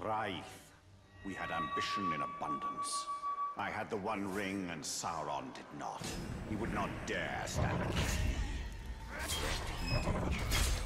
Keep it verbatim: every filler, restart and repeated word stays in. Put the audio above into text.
Raith. We had ambition in abundance. I had the One Ring and Sauron did not. He would not dare stand against me. Yet he did.